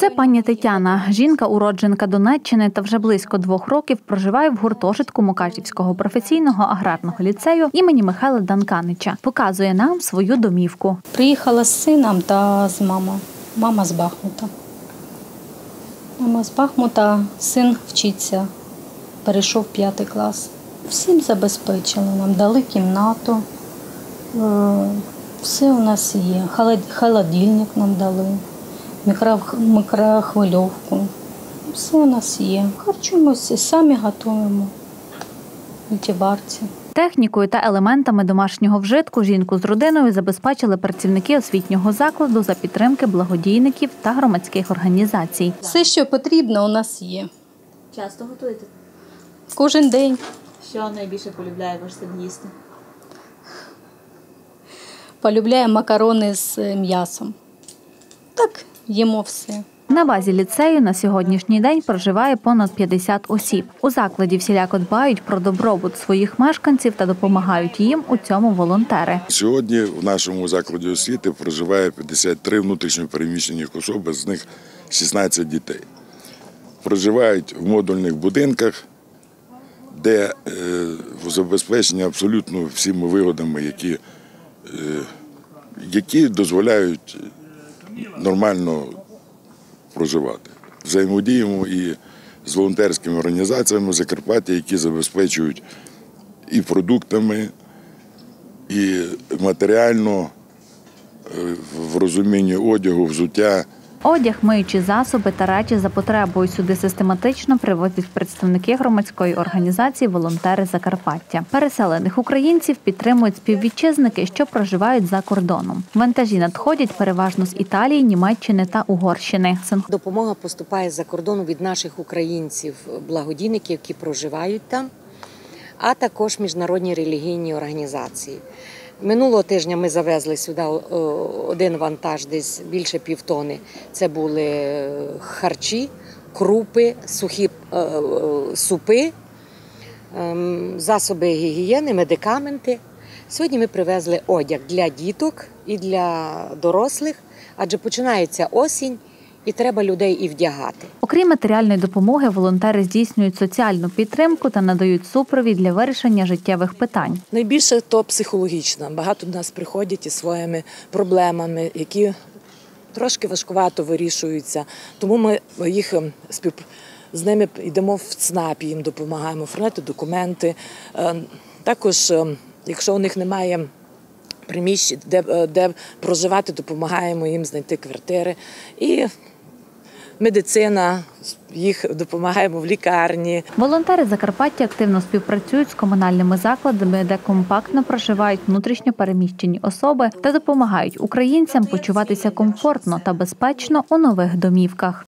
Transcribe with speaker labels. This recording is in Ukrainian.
Speaker 1: Це пані Тетяна. Жінка-уродженка Донеччини та вже близько 2 років проживає в гуртожитку Мукачівського професійного аграрного ліцею імені Михайла Данканича. Показує нам свою домівку.
Speaker 2: Приїхала з сином та з мамою. Мама з Бахмута. Мама з Бахмута, син вчиться, перейшов 5 клас. Всім забезпечили, нам дали кімнату, все у нас є. Холодильник нам дали, мікрохвильовку, все у нас є. Харчуємося, самі готуємо, мультиварці.
Speaker 1: Технікою та елементами домашнього вжитку жінку з родиною забезпечили працівники освітнього закладу за підтримки благодійників та громадських організацій.
Speaker 2: Все, що потрібно, у нас є.
Speaker 3: Часто готуєте?
Speaker 2: Кожен день.
Speaker 3: Що найбільше полюбляє ваш син їсти?
Speaker 2: Полюбляє макарони з м'ясом. Так, їмо все.
Speaker 1: На базі ліцею на сьогоднішній день проживає понад 50 осіб. У закладі всіляко дбають про добробут своїх мешканців та допомагають їм у цьому волонтери.
Speaker 4: Сьогодні в нашому закладі освіти проживає 53 внутрішньо переміщених особи, з них 16 дітей. Проживають в модульних будинках, де забезпечені абсолютно всіма вигодами, які дозволяють нормально проживати. Взаємодіємо і з волонтерськими організаціями Закарпаття, які забезпечують і продуктами, і матеріально, в розумінні одягу, взуття.
Speaker 1: Одяг, миючі засоби та речі за потребою сюди систематично привозять представники громадської організації «Волонтери Закарпаття». Переселених українців підтримують співвітчизники, що проживають за кордоном. Вантажі надходять переважно з Італії, Німеччини та Угорщини.
Speaker 5: Допомога поступає з-за кордону від наших українців, благодійників, які проживають там, а також міжнародні релігійні організації. Минулого тижня ми завезли сюди один вантаж, десь більше 1,5 тонни. Це були харчі, крупи, сухі супи, засоби гігієни, медикаменти. Сьогодні ми привезли одяг для діток і для дорослих, адже починається осінь. І треба людей і вдягати.
Speaker 1: Окрім матеріальної допомоги, волонтери здійснюють соціальну підтримку та надають супровід для вирішення життєвих питань.
Speaker 6: Найбільше то психологічна. Багато до нас приходять із своїми проблемами, які трошки важкувато вирішуються. Тому ми з ними йдемо в ЦНАП, їм допомагаємо оформляти документи. Також, якщо у них немає приміщень, де проживати, допомагаємо їм знайти квартири. І медицина, їх допомагаємо в лікарні.
Speaker 1: Волонтери Закарпаття активно співпрацюють з комунальними закладами, де компактно проживають внутрішньо переміщені особи та допомагають українцям почуватися комфортно та безпечно у нових домівках.